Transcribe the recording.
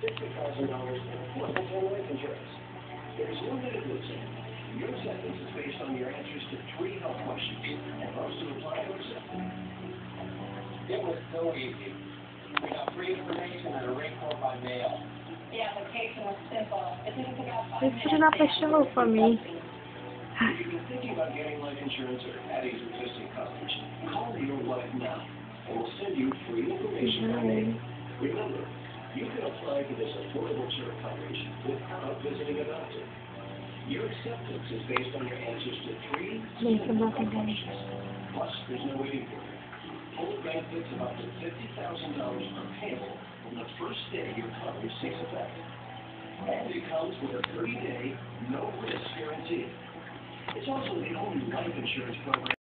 $50,000 in lifetime life insurance. There's no way to lose it. Your acceptance is based on your answers to 3 health questions, and those who apply are accepted. It was so easy. We got free information and a report by mail. The application was simple. It took us about 5 This minutes. is not a show for me. If you've been thinking about getting life insurance or adding to existing coverage, call Your Life now, and we'll send you free information by mail. Remember, you can apply for this affordable term coverage without visiting a doctor. Your acceptance is based on your answers to 3 simple health questions. Plus, there's no waiting period. Full benefits of up to $50,000 are payable from the first day your coverage takes effect. And it comes with a 30-day, no-risk guarantee. It's also the only life insurance program